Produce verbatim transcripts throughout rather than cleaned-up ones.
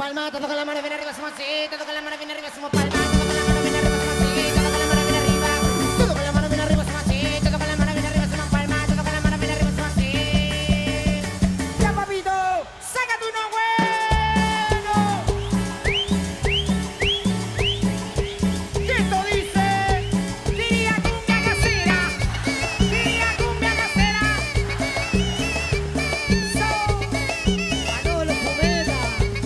palma, todos con la mano bien arriba, hacemos así, todos con la mano bien arriba, hacemos palma, todos con la mano bien arriba, hacemos así, todos con la mano bien arriba, todos con la mano bien arriba, hacemos así, todos con la mano bien arriba, hacemos palma, todos con la mano bien arriba, hacemos así. Ya papito, sácate uno bueno. ¿Qué esto dice? Diría cumbia casera, diría cumbia casera. So, a todos los fumetas.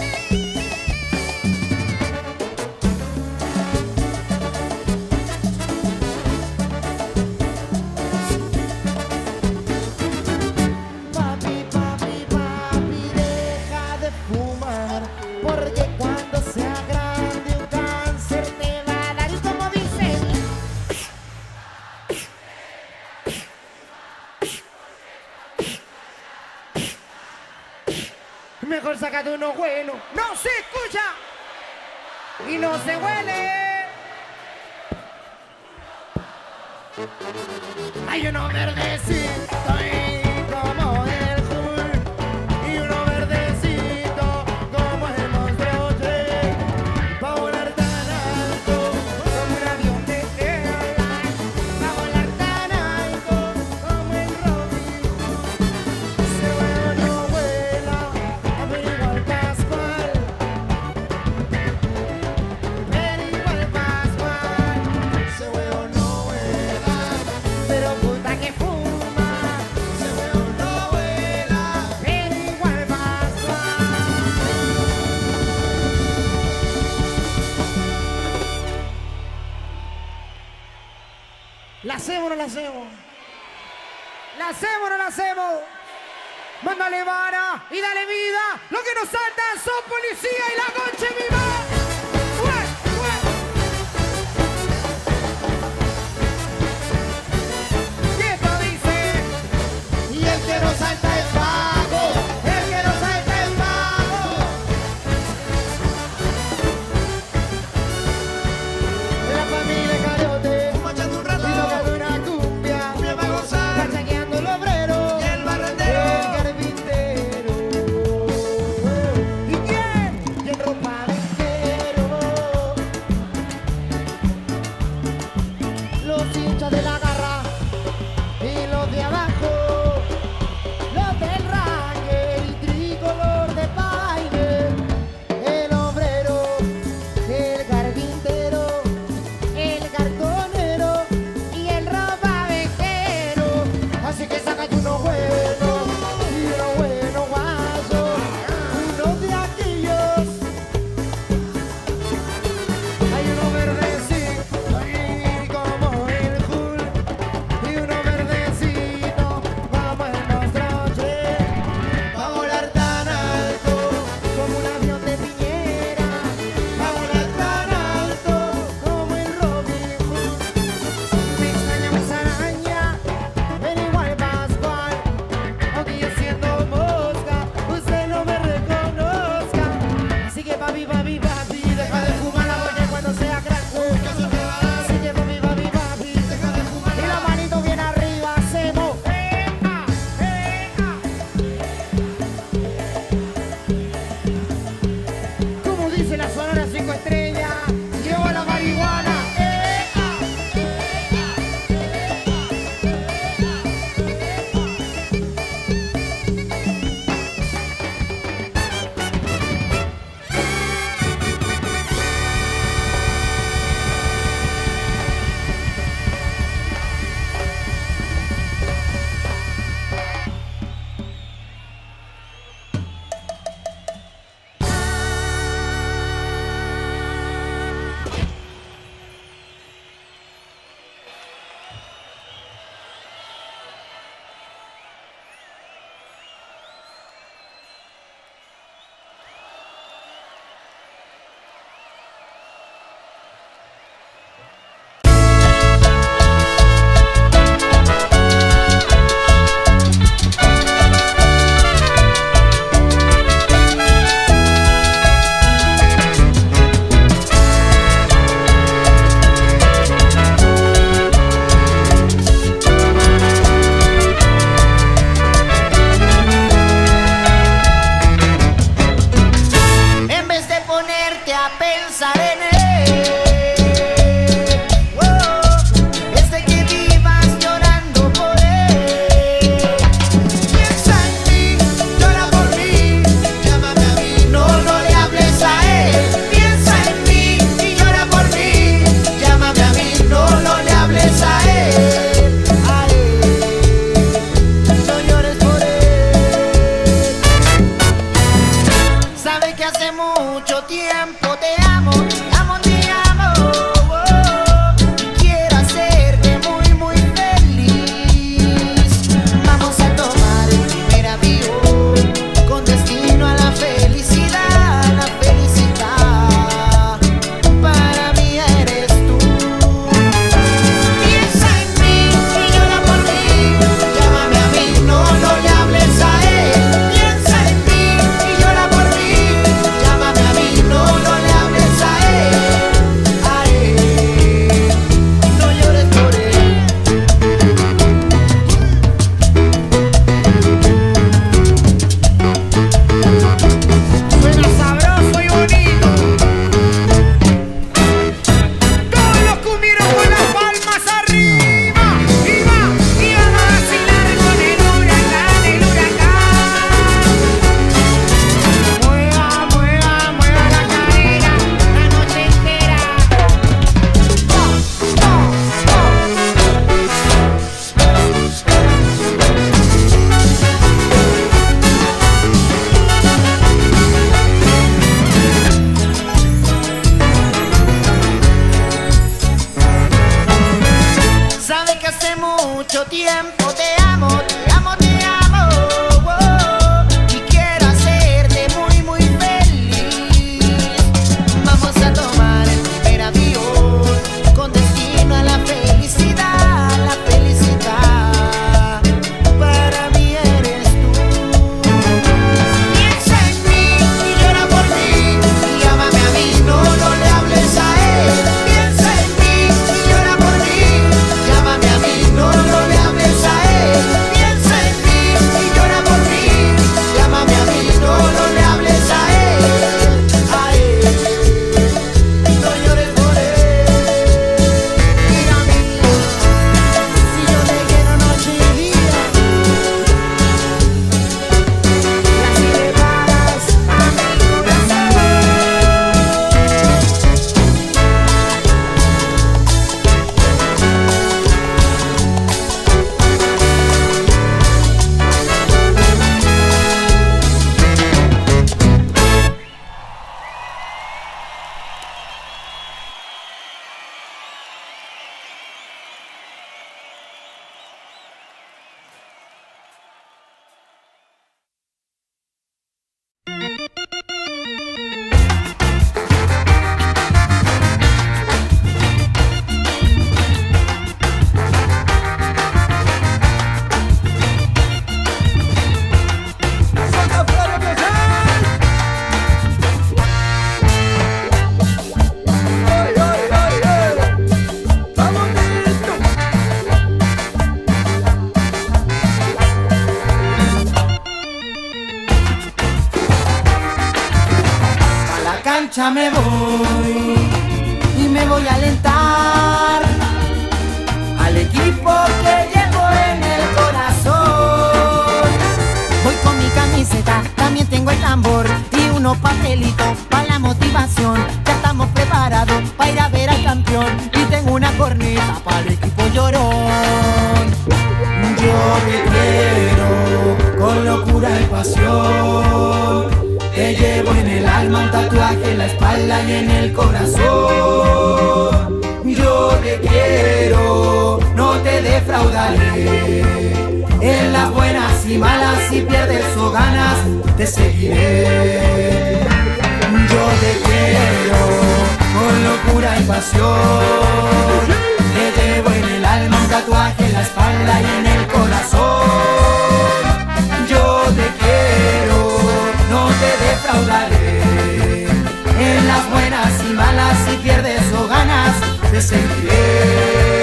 Papi, papi, papi, deja de fumar, porque cuando sea grande un cáncer te va a dar. Y como dicen, mejor sácate uno bueno. No se escucha y no se huele. Hay uno verdecito y como el Hulk, y uno verdecito como el monstruo J. Va a volar tan alto como un avión de airline. Va a volar tan alto como el Robin Hood. Se vuela o no vuela, averigua el Pascual. Averigua el Pascual. Se vuela o no vuela, pero puta que fuma. Se vuela o no vuela, averigua el Pascual. ¿La hacemos o no la hacemos? ¿La hacemos o no la hacemos? Mándale vara y dale vida. Lo que nos saltan son policía y la concha de mi madre. ¡Ué, ué! ¿Qué esto dice? Y el que no salta es vago. El que no salta es vago. La familia Carote, Machando un rato, y tocando una cumbia, cumbia pa' gozar, cachaqueando el obrero, y el barrendero. el carpintero. ¿Y quién? Y el ropavejero. Los hinchas de la garra y los de abajo, los del ranger y tricolor de paine, el obrero, el carpintero, el cartonero y el ropavejero. Así que sácate uno bueno y uno bueno guaso, uno de aquellos. Hay uno verdecito ahí como el Hulk, y uno verdecito como el monstruo J. Va a volar tan alto como un avión de piñera. Va a volar tan alto como el Robin Hood. Me extraña esa araña, pero igual Pascual. Aunque yo siendo mosca, usted no me reconozca. Así que papi, papi, papi, deja de fumar la boya cuando sea grande. Así que papi, papi, papi, deja de fumar. Y la manito bien arriba, hacemos ¡eja! ¡Eja! Como dice la Sonora cinco estrellas, llevo la marihuana. ¡Eja! ponerte a pensar en él. Oh, es de que vivas llorando por él. Piensa en mí, llora por mí, llámame a mí, no, no le hables a él. Piensa en mí y llora por mí, llámame a mí, no, no le hables a él. A él, no llores por él. Sabe que hace mucho tiempo te amo, te amo, te amo, oh, y quiero hacerte muy, muy feliz. Vamos a tomar el primer avión con destino a la felicidad, la felicidad. Para mí eres tú. Piensa en mí y llora por mí, llámame a mí, no, no le hables a él. Piensa en mí y llora por mí, llámame a mí, no, no le hables a él. A él, no llores por él. Suena sabroso y bonito. Todos los cumbieros con las palmas arriba, arriba, y vamos a vacilar con el huracán, el huracán. Mueva, mueva, mueva la cadera la noche entera. Oh, oh, Sabe que hace mucho tiempo te amo, te amo, te amo, oh, y quiero hacerte muy, muy feliz. Vamos a tomar el primer avión con destino a la felicidad, la felicidad. Para mí eres tú. Piensa en mí y llora por mí, y llámame a mí, no, no le hables a él. Piensa en mí y llora por mí, llámame a mí, no, no le hables a él. Piensa en mí y llora por mí, llámame a mí, no, no le hables a él. A él, no llores por él. Mira mía, si yo te quiero noche y día, y así le pagas a mi corazón. A la cancha me voy y me voy a alentar al equipo que llevo en el corazón. Voy con mi camiseta, también tengo el tambor y unos papelitos para la motivación. Ya estamos preparados para ir a ver al campeón y tengo una corneta para el equipo llorón. Yo te quiero con locura y pasión. Te llevo en el alma un tatuaje en la espalda y en el corazón. Yo te quiero, no te defraudaré. En las buenas y malas, si pierdes o ganas, te seguiré. Yo te quiero con locura y pasión. Te llevo en el alma un tatuaje en la espalda y en el corazón. Yo te quiero, no te defraudaré. En las buenas y malas, si pierdes o ganas, te seguiré.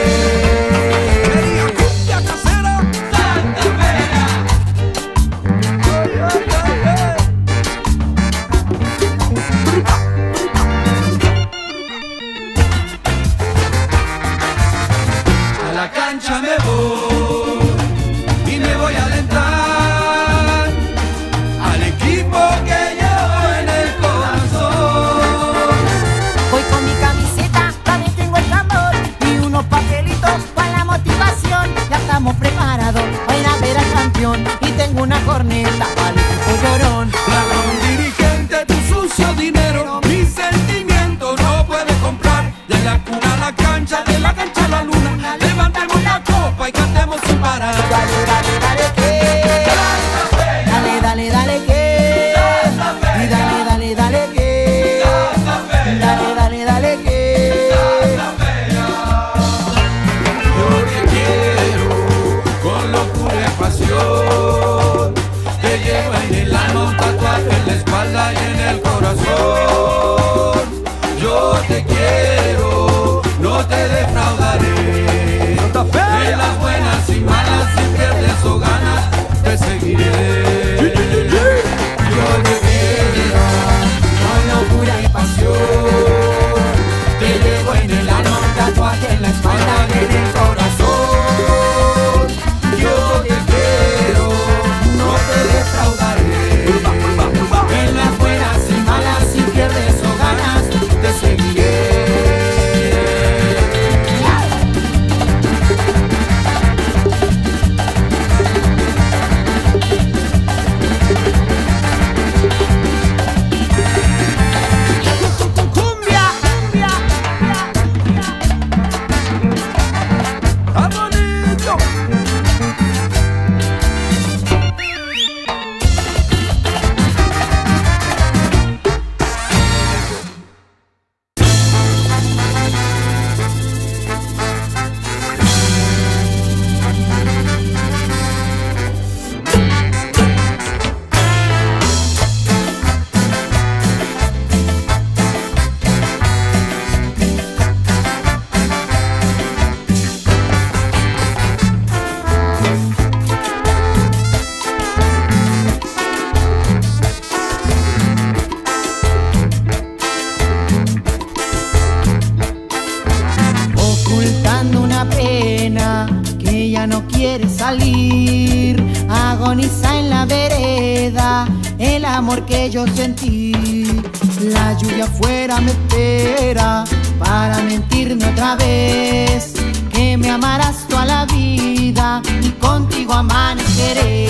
salir, agoniza en la vereda el amor que yo sentí. La lluvia afuera me espera para mentirme otra vez, que me amarás toda la vida y contigo amaneceré.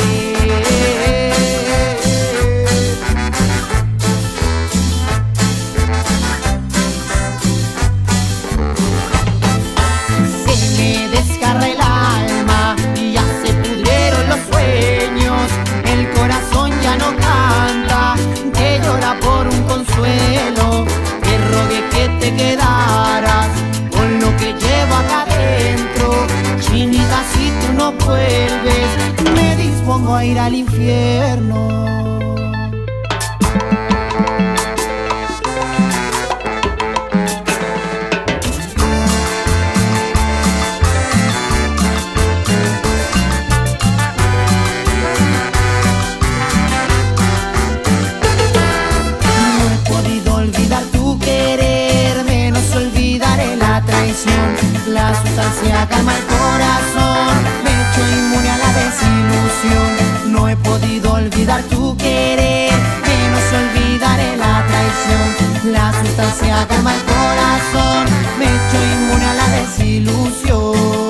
Se me desgarra el alma y ya se pudrieron los sueños, el corazón ya no canta, que llora por un consuelo, que rogué que te quedaras con lo que llevo acá adentro. Chinita, si tú no vuelves, me dispongo a ir al infierno. La sustancia calma el corazón, me he hecho inmune a la desilusión. No he podido olvidar tu querer, menos olvidaré la traición. La sustancia calma el corazón, me he hecho inmune a la desilusión.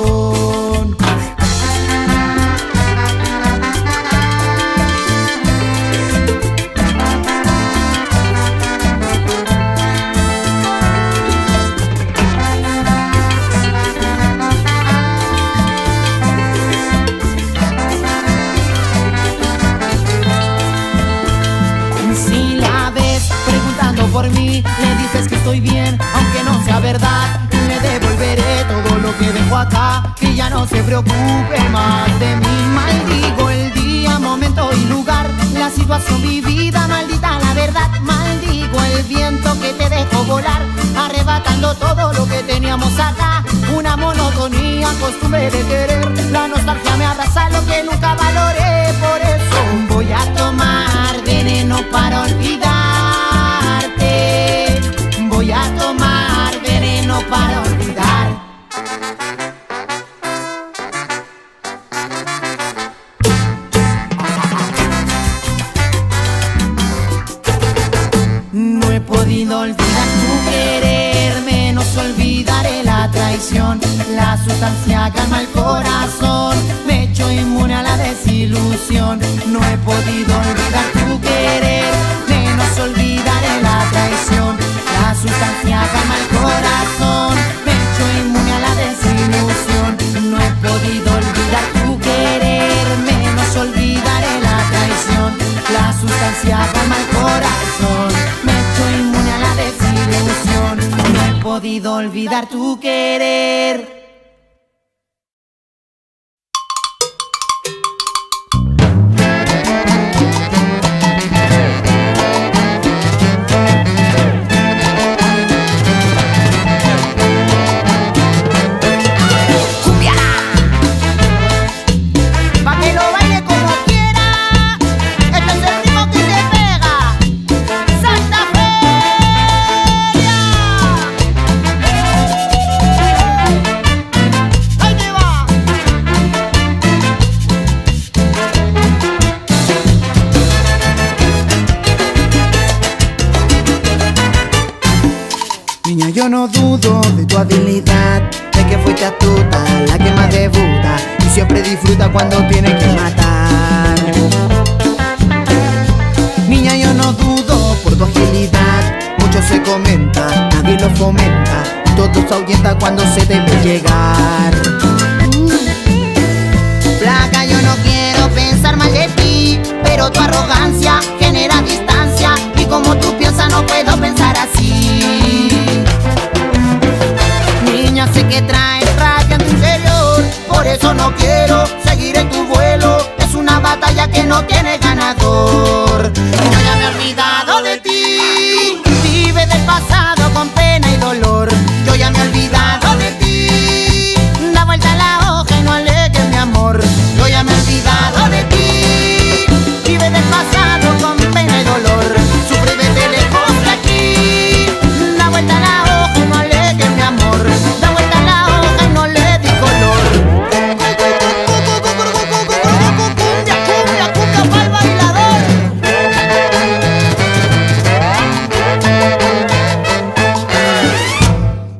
Por mí, le dices que estoy bien, aunque no sea verdad. Le devolveré todo lo que dejo acá, que ya no se preocupe más de mí. Maldigo el día, momento y lugar, la situación vivida, maldita la verdad. Maldigo el viento que te dejó volar, arrebatando todo lo que teníamos acá. Una monotonía, costumbre de querer, la nostalgia me abraza lo que nunca valoré. Por eso voy a tomar veneno para olvidar. Voy a tomar veneno para olvidar. No he podido olvidar tu querer, menos olvidaré la traición. La sustancia calma el corazón, me he hecho inmune a la desilusión. No he podido olvidar tu querer, menos olvidaré la traición. La sustancia calma el corazón, me he hecho inmune a la desilusión. No he podido olvidar tu querer, menos olvidaré la traición. La sustancia calma el corazón, me he hecho inmune a la desilusión. No he podido olvidar tu querer. Yo no dudo de tu habilidad, de que fuiste astuta, la que más debuta y siempre disfruta cuando tiene que matar. Niña, yo no dudo por tu agilidad, mucho se comenta, nadie lo fomenta, todo se ahuyenta cuando se te ve llegar. Flaca, yo no quiero pensar mal de ti, pero tu arrogancia genera distancia, y como tú piensas no puedo pensar así. Niña, sé que traes rabia en tu interior, por eso no quiero seguir en tu vuelo. Es una batalla que no tiene ganador. Y yo ya me he olvidado de ti, vive del pasado con pena y dolor. Yo ya me he olvidado de ti, da vuelta la hoja y no alegues mi amor. Yo ya me he olvidado de ti, vive del pasado con pena y dolor. Sufre, vete lejos de aquí.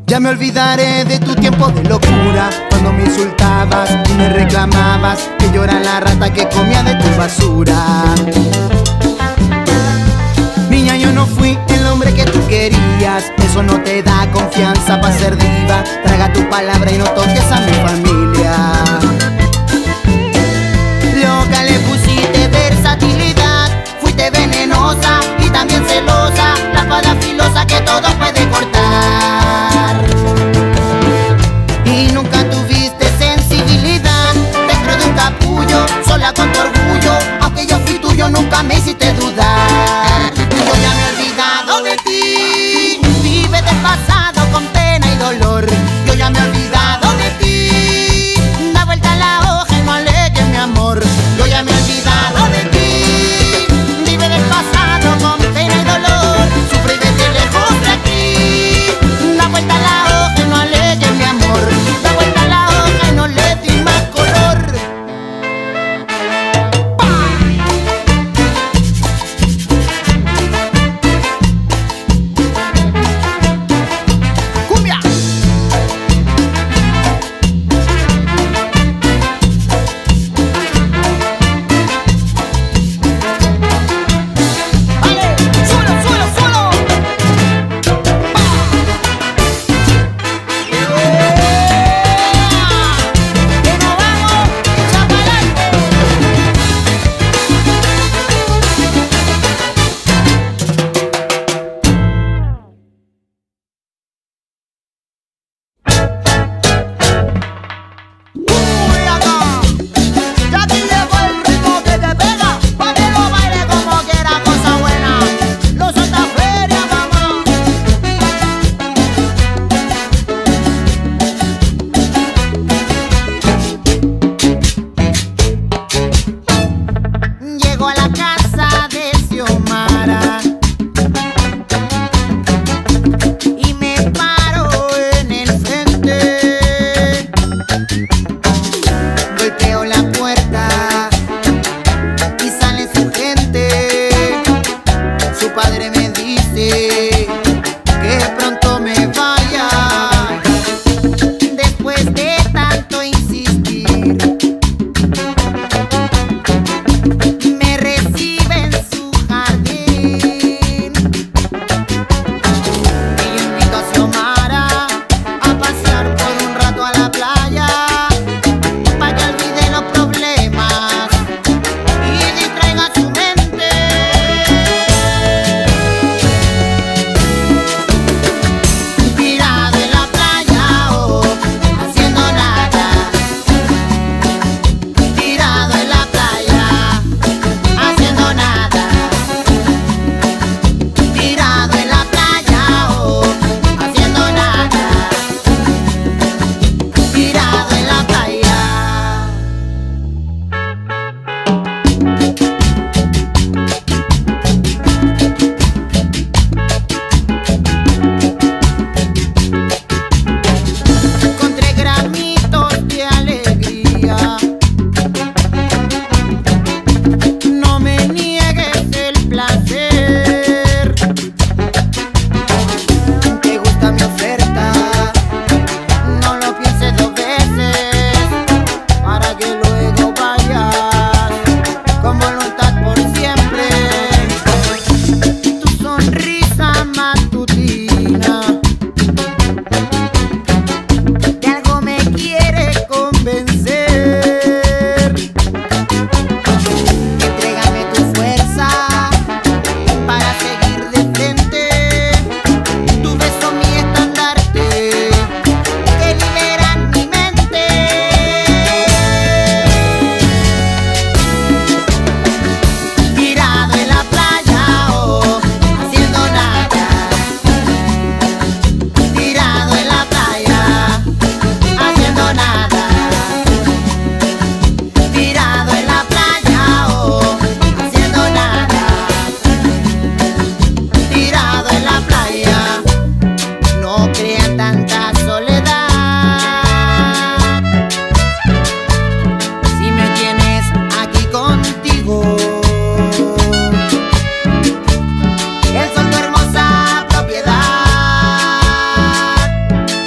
Ya me olvidaré de tu tiempo de locura, cuando me insultabas y me reclamabas que yo era la rata que comía de tu basura. Niña, yo no fui el hombre que tú querías, eso no te da confianza para ser diva. Traga tu palabra y no toques a mi familia. Loca, le pusiste versatilidad, fuiste venenosa y también celosa, la espada filosa que todo puede cortar. Y nunca tuviste sensibilidad, dentro de un capullo, sola con tu orgullo, aunque yo fui tuyo nunca me hiciste dudar. Yo ya me he olvidado de ti, vive del pasado con pena y dolor. Yo ya me he olvidado de ti, da vuelta la hoja y no alegue mi amor. Yo ya me he olvidado de ti, vive del pasado con pena y dolor. Sufre y vete lejos de aquí, da vuelta la hoja y no alegue mi amor. Da vuelta la hoja y no le di más color. ¡Cumbia! ¡Vale! ¡Suelo, suelo, suelo! ¡Que nos vamos! ¡Echa pa'lante! ¡Uy, acá! Ya te llevo el ritmo que te pega, pa' que lo baile como quiera, cosa buena. Los Santa Feria, mamá. Llego a la casa de Xiomara y me paro en el frente. Golpeo la puerta y sale su gente. Su padre me dice que pronto me vaya. Después de tanto insistir, me recibe en su jardín. Y invito a Xiomara a pasear por un rato a la playa, para que olvide los problemas y distraiga su mente. Tirado en la playa, oh, haciendo nada. Tirado en la playa, haciendo nada. Tirado en la playa, oh, haciendo nada. Tirado en la playa. Encontré granitos de alegría, no me niegues el placer. ¿Te gusta mi oferta? No lo pienses dos veces, para que luego vayas con voluntad por siempre. Tu sonrisa matutina de algo me quiere convencer. Entrégame tu fuerza para seguir de frente. Tu beso mi estandarte que liberan mi mente. Tirado en la playa, oh, haciendo nada. Tirado en la playa, haciendo nada. Tirado en la playa, oh, haciendo nada. Tirado en la playa, no crean tanta soledad. Si me tienes aquí contigo, el sol tu hermosa propiedad.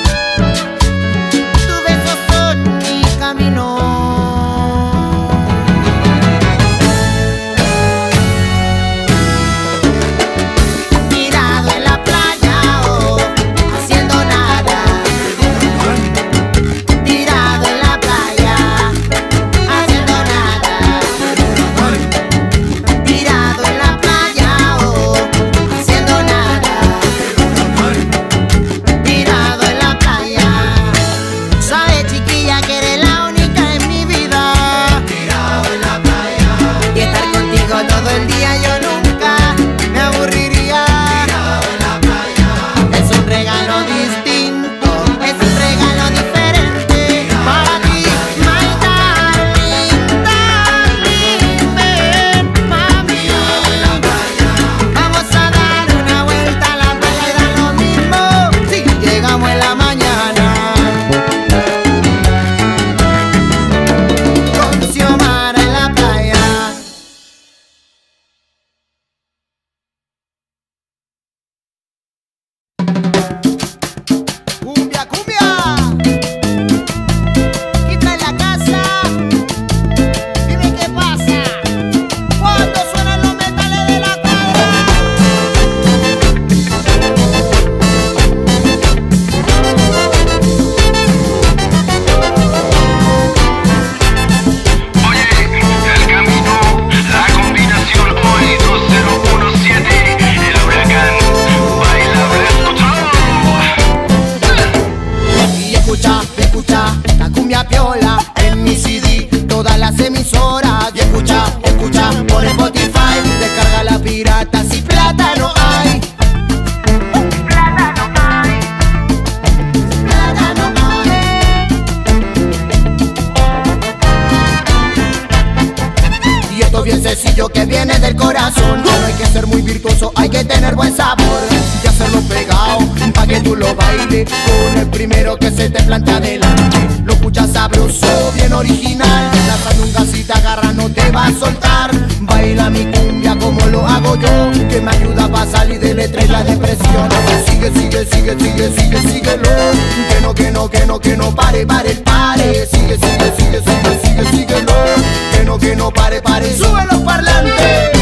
ser muy virtuoso hay que tener buen sabor y hacerlo pegado pa' que tú lo bailes con el primero que se te planta adelante. Lo escuchas sabroso, bien original, la sandunga agarra no te va a soltar. Baila mi cumbia como lo hago yo, que me ayuda pa' salir del estrés y la depresión. Sigue, sigue, sigue, sigue, sigue, síguelo, que no, que no, que no, que no pare, pare, pare. Sigue, sigue, sigue, sigue, sigue, síguelo, que no, que no pare, pare. Sube los parlantes.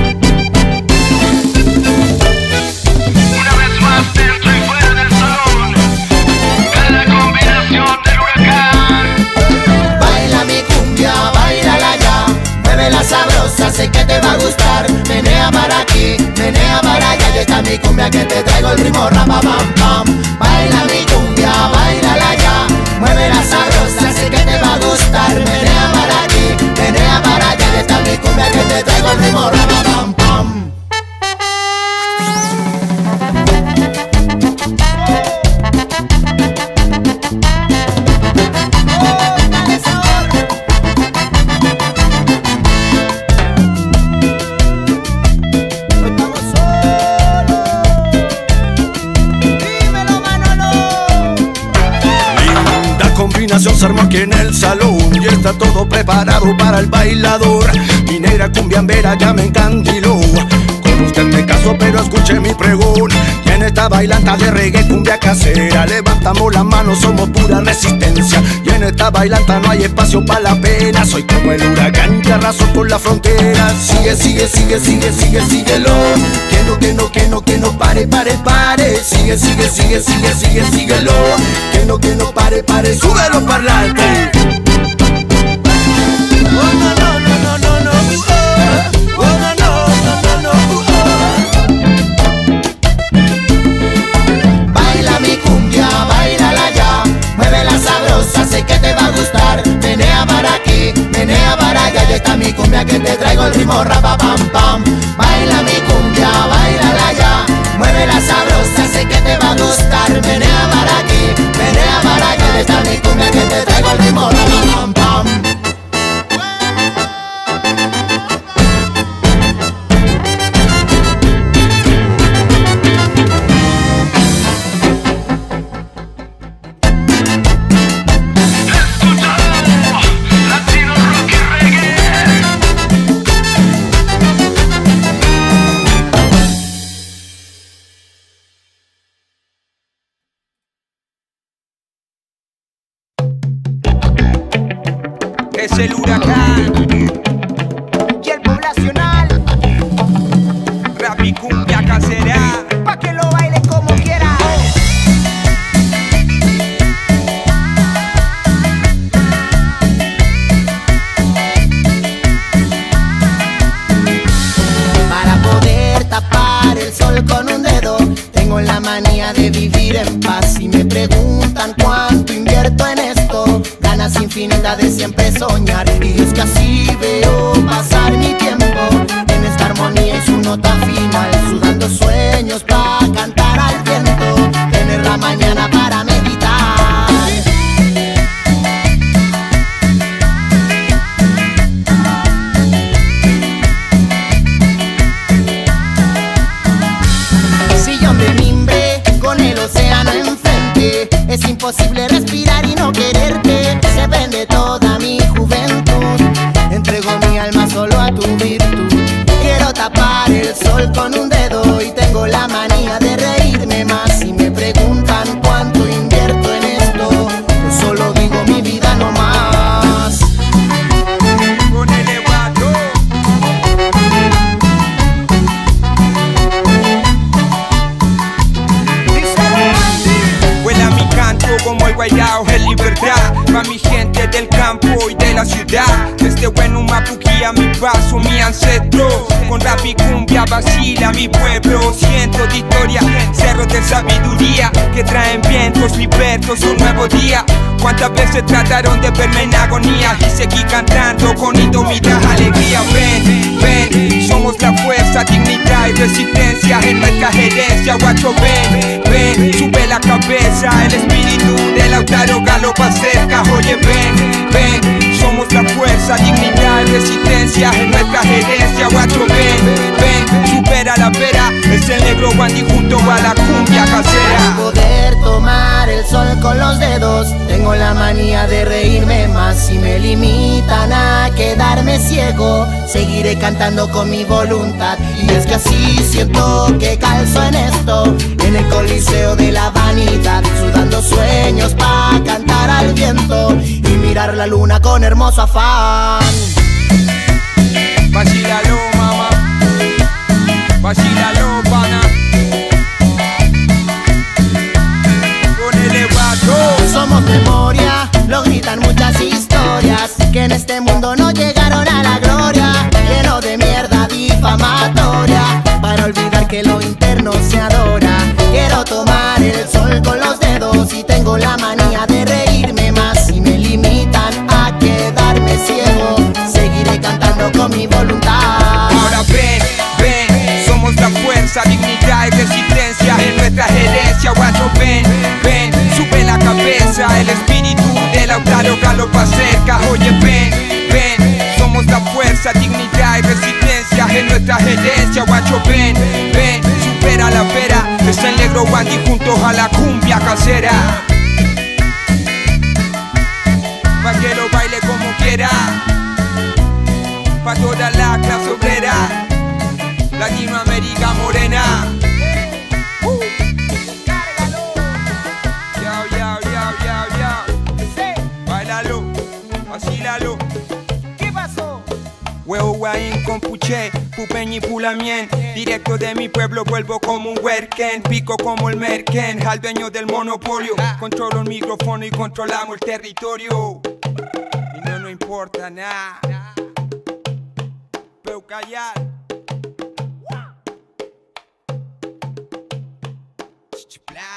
Sabrosa, sé que te va a gustar. Menea para aquí, menea para allá. Ya está mi cumbia que te traigo el ritmo rapa pam pam. Baila mi cumbia, bailala ya. Mueve la sabrosa, sé que te va a gustar. Menea para aquí, menea para allá. Ya está mi cumbia que te traigo el ritmo rapa pam pam. Se armó aquí en el salón y está todo preparado para el bailador. Mi negra cumbiambera ya me encandiló. Con usted me caso pero escuche mi pregón. Y en esta bailanta de reggae cumbia casera levantamos las manos, somos pura resistencia. Y en esta bailanta no hay espacio para la pena. Soy como el huracán que arraso con la frontera. Sigue, sigue, sigue, sigue, sigue, síguelo. Que no, que no, que no, que no pare, pare, pare. Sigue, sigue, sigue, sigue, sigue, síguelo. Que no, que no pare, pare. Sube los parlantes. Oh, no, no, no, no, no, no. Oh, no, no, no, no, no. Baila mi cumbia, bailala ya. Mueve la sabrosa, sé que te va a gustar. Menea para aquí, menea para allá. Ya está mi cumbia que te traigo el ritmo rapa pam pam. Baila mi cumbia, bailala ya. Mueve la sabrosa, sé que te va a gustar. Menea para aquí, menea para allá. Ya está mi cumbia que te traigo el ritmo rapa pam pam. Es el huracán Y el poblacional, rap y cumbia casera. pa' que lo bailes como quieras. Para poder tapar el sol con un dedo, tengo la manía de vivir en paz. Y me preguntan cuánto invierto en esto, ganas infinitas de siempre soñar. Y es que así veo pasar mi tiempo en esta armonía y su nota final, sudando sueños pa' cantar al viento, tener la mañana para meditar. Si yo me mimbre con el océano enfrente, es imposible respirar y no quererte. Se vende toda mi juventud, entrego mi alma solo a tu virtud. Quiero tapar el sol con un dedo y tengo la manía de reírme más. Si me preguntan cuánto invierto en esto, yo solo digo mi vida no más. Con el elevato. Vuela mi canto como el guayao en libertad, pa' mi gente del campo y de la ciudad. Desde bueno Mapuquía mi paso, mi ancestro. Con rap y cumbia vacila mi pueblo. Siento de historia, cerros de sabiduría que traen vientos libertos un nuevo día. Cuántas veces trataron de verme en agonía y seguí cantando con indomita alegría. Ven, ven, somos la fuerza, dignidad y resistencia en nuestra gerencia. Guacho, ven, ven, sube la cabeza, el espíritu de Lautaro galopa cerca. Oye, ven, ven, somos la fuerza, dignidad y resistencia en nuestra gerencia. Guacho, ven, ven, supera la vera. Es el negro Wandy junto a la cumbia casera. Para poder tomar el sol con los dedos, tengo la manía de reírme más. Si me limitan a quedarme ciego, seguiré cantando con mi voluntad. Y es que así siento que calzo en esto, en el coliseo de la vanidad, sudando sueños pa' cantar al viento y mirar la luna con hermoso afán. Vacílalo, mamá, vacílalo, pana. Ponele guacho. Somos memoria, lo gritan muchas historias, que en este mundo no llegaron a la gloria. Lleno de mierda difamatoria, para olvidar que lo interno se adora. Quiero tomar el sol con los dedos y tengo la manía de reírme más. Si me limitan a quedarme ciego, seguiré cantando con mi voluntad. Ahora ven, ven, somos la fuerza, dignidad y resistencia en nuestra gerencia. Guacho, ven, ven, sube la cabeza, el espíritu del Lautaro galopa cerca. Oye, ven, ven, somos la fuerza, dignidad y resistencia en nuestra gerencia. Guacho, ven, ven, supera la vera. Es el negro Wandy junto a la cumbia casera. Pa' que lo baile como quiera, pa' toda la clase obrera, Latinoamérica morena. Uh. Yao, yao, yao, yao, yao. Bailalo, vacílalo. ¿Qué pasó? Huevo guaín con puché, pupeñi pulamien. Directo de mi pueblo vuelvo como un huerquen. Pico como el merquen, al dueño del monopolio. Controlo el micrófono y controlamos el territorio. Y no nos importa nada. Pero callar. Chichipla.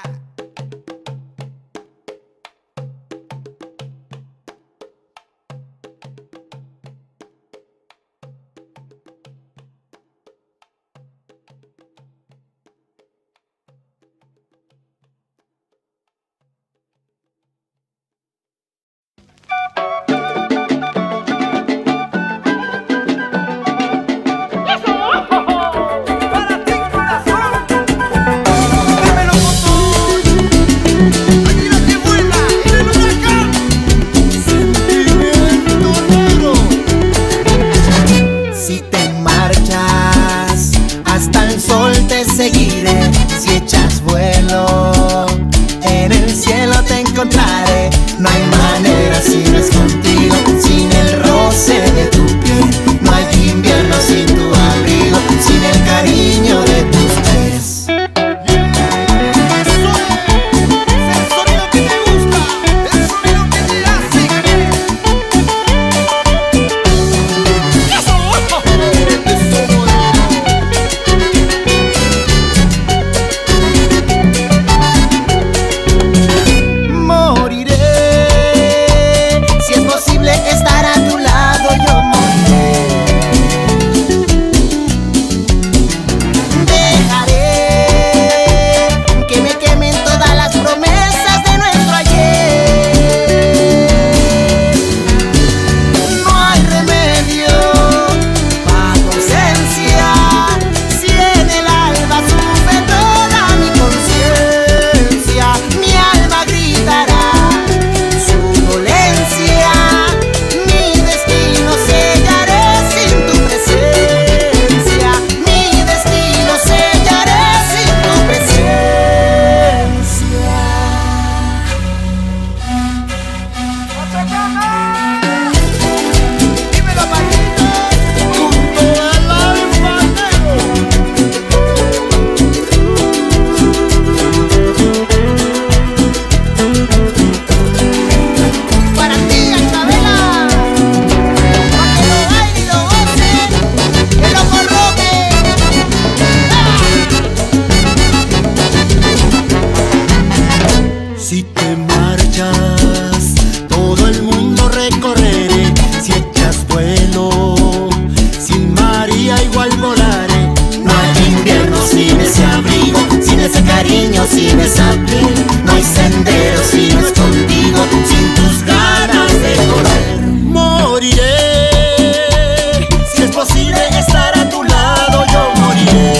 Seguiré, si echas vuelo, en el cielo te encontraré. No hay manera si no es contigo, sin el roce de tu piel. No hay invierno sin tu abrigo, sin el cariño de tus pies. Eso es el sonido que te gusta, el sonido que te hace querer. Eso, sin esa piel. No hay sendero si no es contigo, sin tus ganas de correr. Moriré, si es posible estar a tu lado, yo moriré.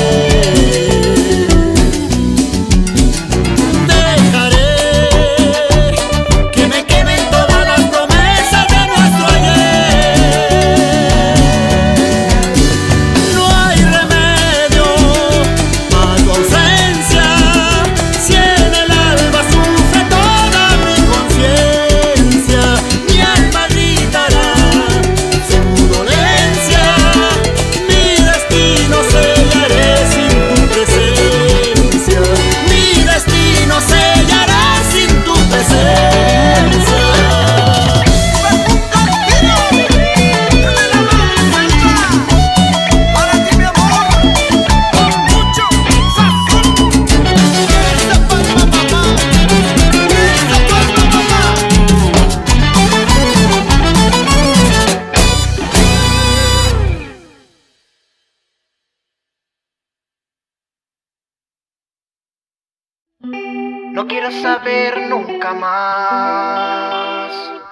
No quiero saber nunca más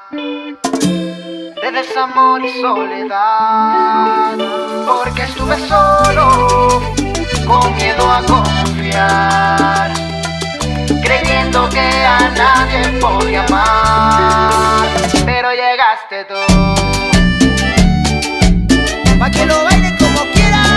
de desamor y soledad, porque estuve solo, con miedo a confiar, creyendo que a nadie podía amar, pero llegaste tú. Pa' que lo baile como quiera.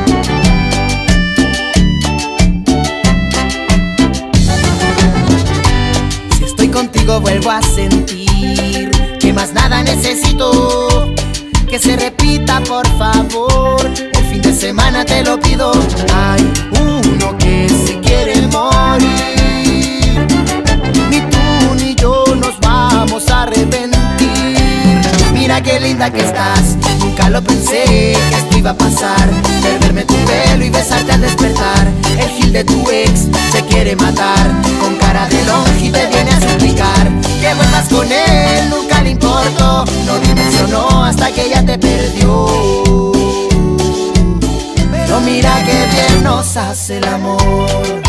Si estoy contigo vuelvo a sentir que más nada necesito, que se repita por favor. El fin de semana te lo pido. Hay uno que se quiere morir, ni tú ni yo nos vamos a arrepentir. Mira qué linda que estás, nunca lo pensé que esto iba a pasar. Perderme tu pelo y besarte al despertar. El gil de tu ex se quiere matar, con cara de longe te viene a suplicar que vuelvas con él, nunca le importó. No dimensionó hasta que ella te perdió. Pero mira qué bien nos hace el amor.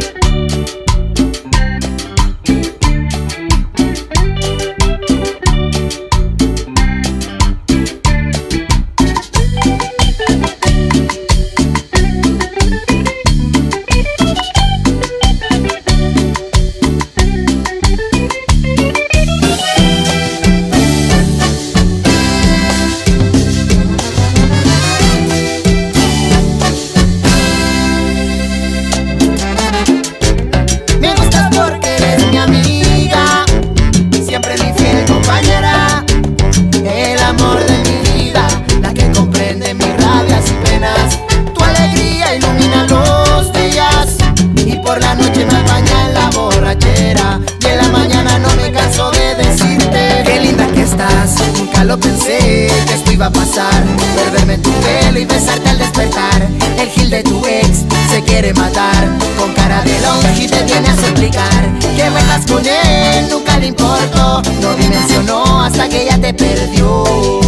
Lo pensé que esto iba a pasar, perderme tu pelo y besarte al despertar. El gil de tu ex se quiere matar, con cara de longe te viene a suplicar que vuelvas con él, nunca le importó. No dimensionó hasta que ella te perdió.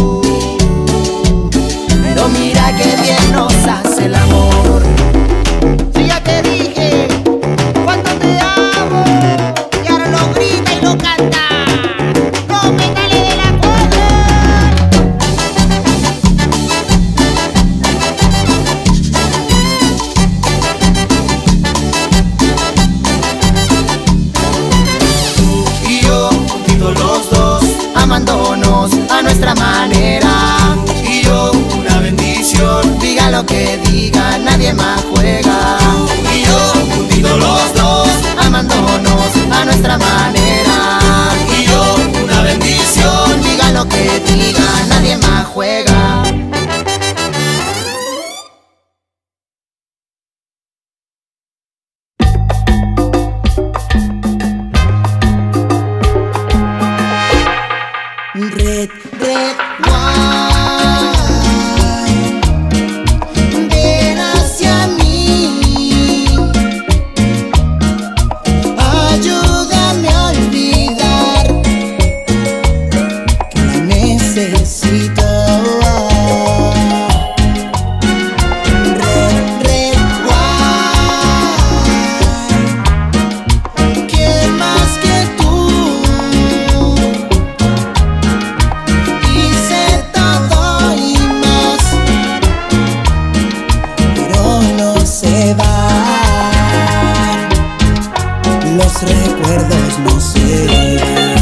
Pero mira qué bien nos hace el amor. Si ya te dije cuánto te amo, y ahora lo grita y lo canta. No me dale de la cuerda. Amándonos a nuestra manera, y yo una bendición, diga lo que diga, nadie más juega. Y yo hundido los dos, amándonos a nuestra manera, y yo una bendición, diga lo que diga, nadie más juega. Red, red wine, ven hacia mí, ayúdame a olvidar que la necesito. Red, red wine, ¿quién más que tú? Los recuerdos no se van.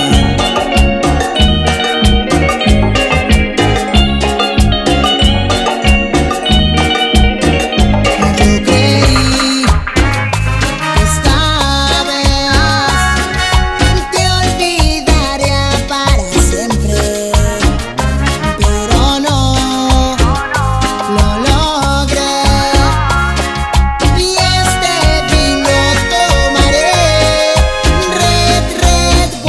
Yo creí que esta vez te olvidaría para siempre, pero no lo logré. Y este vino tomaré, red, red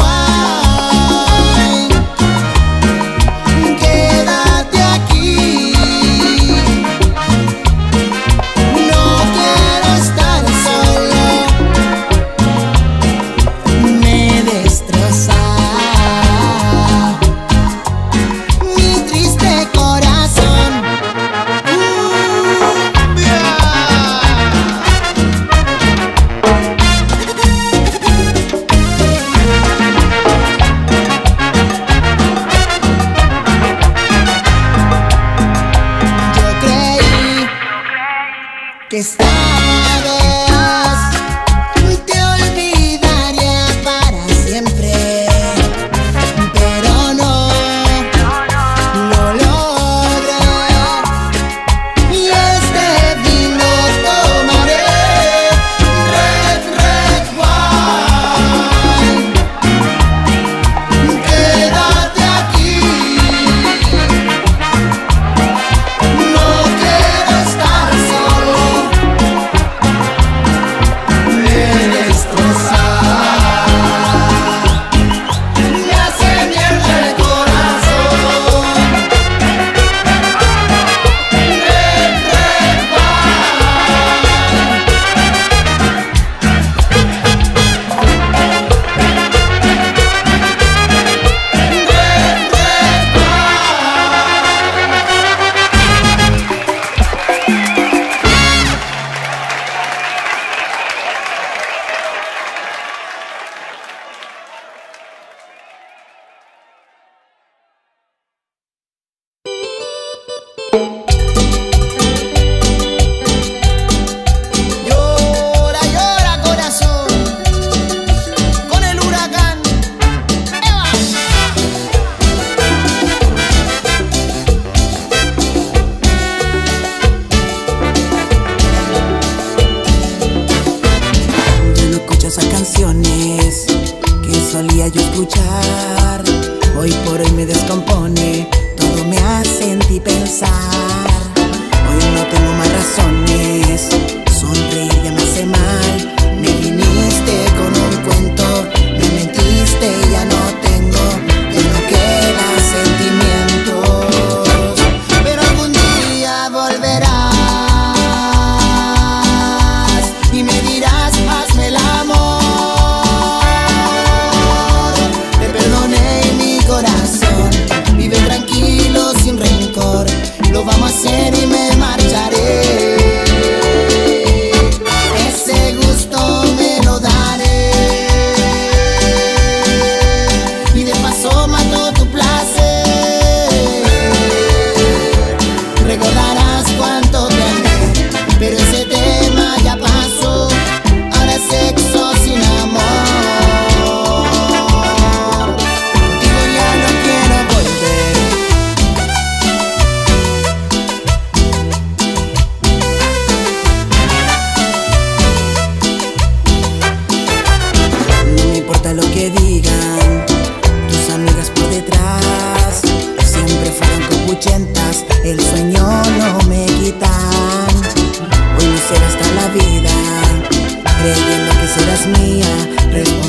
solía yo escuchar, hoy por hoy me descompone, todo me hace en ti pensar. Hoy no tengo más razones, sonreír ya me hace mal. Me viniste con un cuento, me mentiste y ya no tengo, ya no quedan sentimientos. Pero algún día volverás y me dirás, hazme el amor. Te perdoné y mi corazón vive tranquilo sin rencor. Lo vamos a hacer y me marcharé. Ese gusto me lo daré y de paso mato tu placer. Recordarás cuánto te amé, pero ese tema ya pasó. Ahora es sexo sin amor. Contigo ya no quiero volver. No me importa lo que digan tus amigas por detrás, siempre fueron copuchentas, el sueño no me quitan. Hoy no será hasta la vida, creyendo que serás mía, responsable